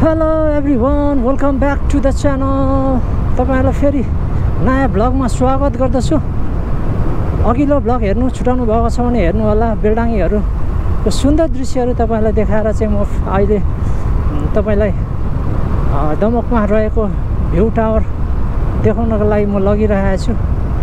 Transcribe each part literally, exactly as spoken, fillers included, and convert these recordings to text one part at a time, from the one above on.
Hello everyone, welcome back to the channel. तपाईहरुलाई फेरि नयाँ भ्लगमा स्वागत गर्दछु। अघिल्लो भ्लग हेर्नु छुटाउनु भएको छ भने हेर्नु होला। बेलडाङ्गीहरुको सुन्दर दृश्यहरू तपाईहरुलाई देखाएर चाहिँ म अहिले तपाईलाई दमकमा रहेको भ्यू टावर देखाउनको लागि म लगिरहेको छु।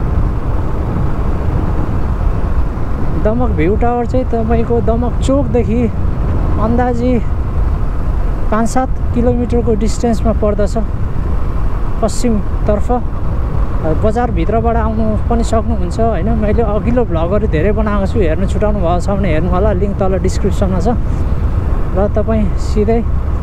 दमक भ्यू टावर चाहिँ तपाईको दमक चौकदेखि अन्दाजी पाँच सात किलोमिटरको डिस्टेन्समा पर्दछ पश्चिमतर्फ। बजारभित्रबाट आउनु पनि सक्नुहुन्छ हैन। मैले अघिल्लो भ्लगहरू धेरै बनाएको छु, हेर्नु छुटाउनु भएको छ भने हेर्नु होला, लिङ्क तल डिस्क्रिप्सनमा छ। र तपाईँ सिधै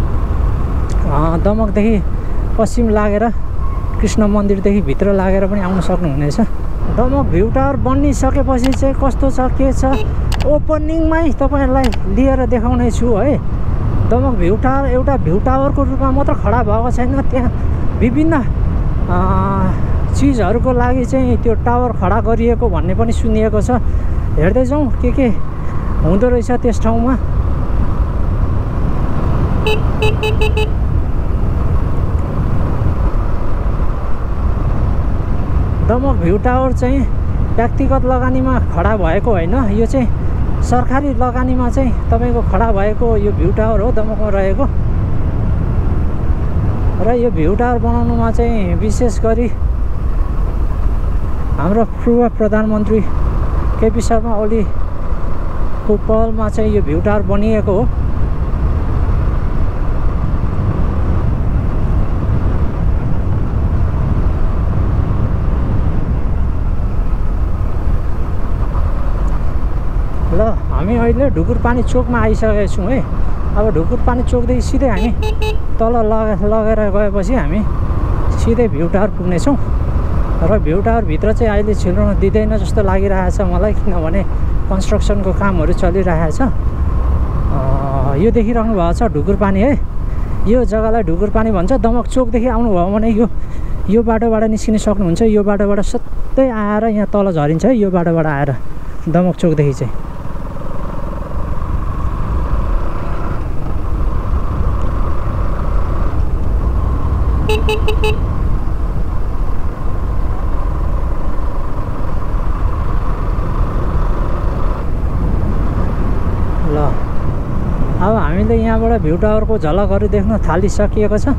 दमकदेखि पश्चिम लागेर कृष्ण मन्दिरदेखि भित्र लागेर पनि आउन सक्नुहुनेछ। दमक भ्यू टावर बनिसकेपछि चाहिँ कस्तो छ के छ ओपनिङमै तपाईहरुलाई लिएर देखाउने छु है। दमक भ्यू टावर एउटा भ्यू टावरको रूपमा मात्र खडा भएको छैन, त्यहाँ विभिन्न चिजहरूको लागि चाहिँ त्यो टावर खडा गरिएको भन्ने पनि सुनिएको छ। हेर्दै जाउँ के के हुँदो रहेछ त्यस ठाउँमा। दमक भ्यू टावर चाहिँ व्यक्तिगत लगानीमा खडा भएको होइन, यो चाहिँ सरकारी लगानीमा चाहिँ तपाईको खडा भएको यो भ्यू टावर हो दमकमा रहेको। र यो भ्यू टावर बनाउनुमा चाहिँ विशेष गरी हाम्रो पूर्व प्रधानमन्त्री केपी शर्मा ओलीको पहलमा चाहिँ यो भ्यू टावर बनिएको हो। ल हामी अहिले ढुकुरपानी चोकमा आइसकेका छौँ है। अब ढुकुरपानी चोकदेखि सिधै हामी तल लगे लगेर गएपछि हामी सिधै भ्यू टावर पुग्नेछौँ। र भ्यू टावरभित्र चाहिँ अहिले छिर्न दिँदैन जस्तो लागिरहेछ मलाई, किनभने कन्स्ट्रक्सनको कामहरू चलिरहेछ। यो देखिरहनु भएको छ ढुकुरपानी है, यो जग्गालाई ढुकुरपानी भन्छ। दमक चोकदेखि आउनुभयो भने यो यो बाटोबाट निस्किन सक्नुहुन्छ। यो बाटोबाट सधैँ आएर यहाँ तल झरिन्छ है, यो बाटोबाट आएर दमक चोकदेखि चाहिँ। ल अब हामीले यहाँबाट भ्यू टावरको झलकहरू देख्न थालिसकिएको छ।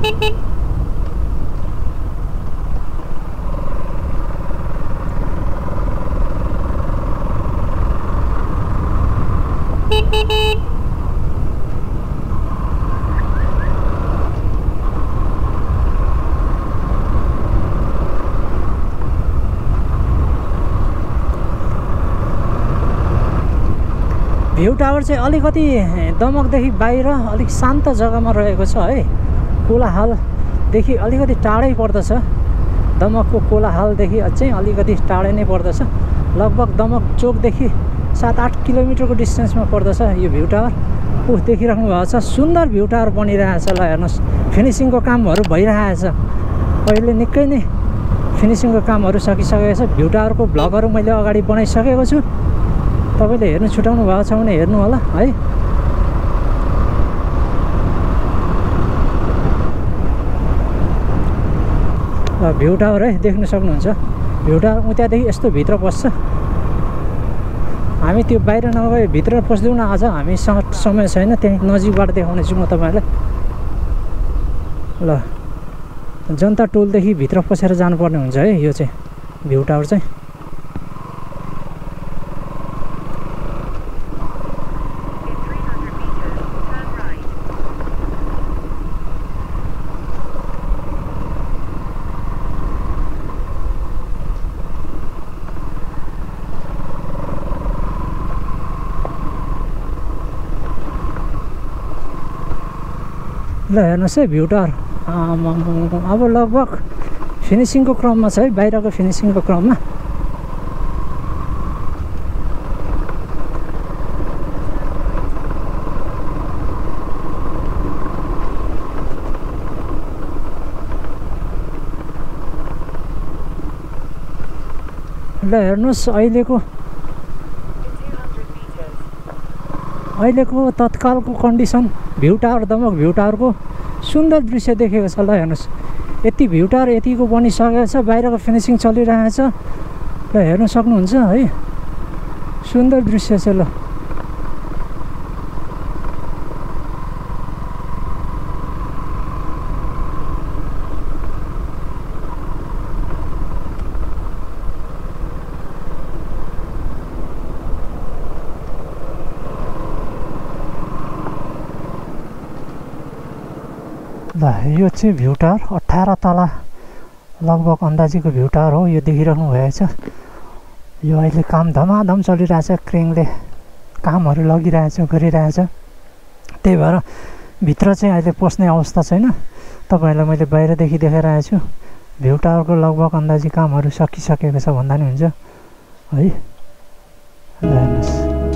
भ्यू टावर चाहिँ अलिकति दमकदेखि बाहिर अलिक शान्त जग्गामा रहेको छ है। कोलाहालदेखि अलिकति टाढै पर्दछ, दमकको कोलाहालदेखि चाहिँ अलिकति टाढै नै पर्दछ। लगभग दमक चोकदेखि सात आठ किलोमिटरको डिस्टेन्समा पर्दछ यो भ्यू टावर। ऊ देखिराख्नु भएको छ सुन्दर भ्यू टावर बनिरहेछ। ल हेर्नुहोस्, फिनिसिङको कामहरू भइरहेछ। अहिले निकै नै फिनिसिङको कामहरू सकिसकेको छ। भ्यू टावरको भ्लगहरू मैले अगाडि बनाइसकेको छु, तपाईले हेर्नु छुटाउनु भएको छ भने हेर्नु होला है। ल भ्यू टावर है देख्न सक्नुहुन्छ। भ्यू टावर उतादेखि यस्तो भित्र पस्छ। हामी त्यो बाहिर नगए भित्र पस्दैनौँ न, आज हामीसँग समय छैन, त्यही नजिकबाट देखाउने छु म तपाईँलाई। ल जनता टोलदेखि भित्र पसेर जानुपर्ने हुन्छ है यो चाहिँ भ्यू टावर चाहिँ। ल हेर्नुहोस् है भ्यू टावर अब लगभग फिनिसिङको क्रममा छ है, बाहिरको फिनिसिङको क्रममा। ल हेर्नुहोस् अहिलेको अहिलेको तत्कालको condition view tower Damak view टावरको सुन्दर दृश्य देखेको छ। ल हेर्नुहोस्, यति भ्यू टावर यतिको बनिसकेको छ, बाहिरको फिनिसिङ चलिरहेछ। ल हेर्न सक्नुहुन्छ है, सुन्दर दृश्य छ। ल ल यो चाहिँ भ्यू टावर अठार तला लगभग अन्दाजीको भ्यू टावर हो। यो देखिराख्नु भएको छ। यो अहिले काम धमाधम चलिरहेछ, क्रेनले कामहरू लगिरहेछ, गरिरहेछ। त्यही भएर भित्र चाहिँ अहिले पस्ने अवस्था छैन। तपाईँहरूलाई मैले बाहिरदेखि देखाइरहेको छु। भ्यू टावरको लगभग अन्दाजी कामहरू सकिसकेको छ भन्दा नि हुन्छ है। हेर्नुहोस्,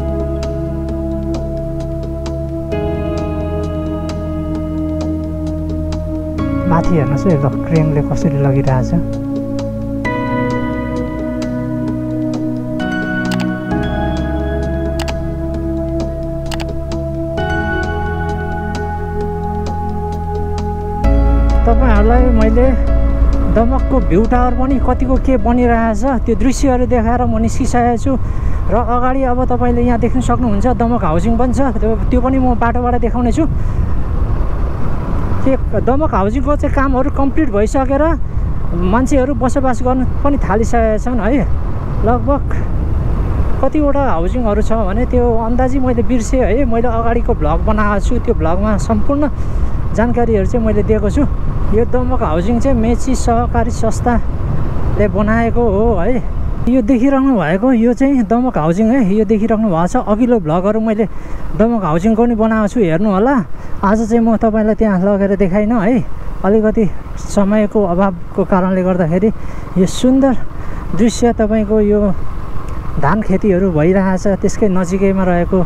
माथि हेर्नुहोस् है, ल क्रेनले कसरी लगिरहेछ। तपाईँहरूलाई मैले दमकको भ्यू टावर पनि कतिको के बनिरहेछ त्यो दृश्यहरू देखाएर म निस्किसकेको छु। र अगाडि अब तपाईँले यहाँ देख्न सक्नुहुन्छ दमक हाउसिङ पनि छ, त्यो पनि म बाटोबाट देखाउने छु। दमक हाउसिङको चाहिँ कामहरू कम्प्लिट भइसकेर मान्छेहरू बसोबास गर्न पनि थालिसकेका छन् है। लगभग कतिवटा हाउसिङहरू छ भने त्यो अन्दाजी मैले बिर्सेँ है। मैले अगाडिको भ्लग बनाएको छु, त्यो भ्लगमा सम्पूर्ण जानकारीहरू चाहिँ मैले दिएको छु। यो दमक हाउसिङ चाहिँ मेची सहकारी संस्थाले बनाएको हो है। यो देखिरहनु भएको यो चाहिँ दमक हाउसिङ है, यो देखिरहनु भएको छ। अघिल्लो भ्लगहरू मैले दमक हाउसिङको पनि बनाएको छु, हेर्नु होला। आज चाहिँ म तपाईँलाई त्यहाँ लगेर देखाइनँ है, अलिकति समयको अभावको कारणले गर्दाखेरि। यो सुन्दर दृश्य तपाईँको यो धान खेतीहरू भइरहेछ, त्यसकै नजिकैमा रहेको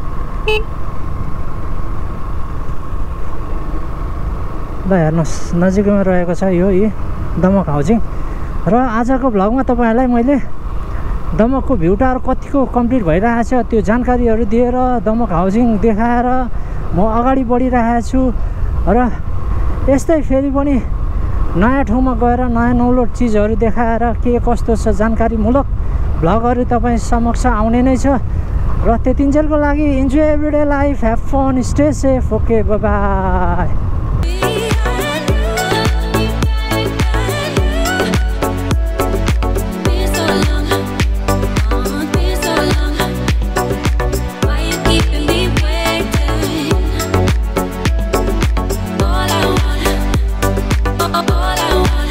ल हेर्नुहोस्, नजिकैमा रहेको छ यो यी दमक हाउसिङ। र आजको भ्लगमा तपाईँहरूलाई मैले दमकको भ्यू टावर कतिको कम्प्लिट भइरहेछ त्यो जानकारीहरू दिएर दमक हाउसिङ देखाएर म अगाडि बढिरहेको छु। र यस्तै फेरि पनि नयाँ ठाउँमा गएर नयाँ नौलो चिजहरू देखाएर के कस्तो छ जानकारीमूलक भ्लगहरू तपाईँ समक्ष आउने नै छ। र त्यतिन्जेलको लागि enjoy everyday life, have fun, stay safe, okay, bye bye. All I want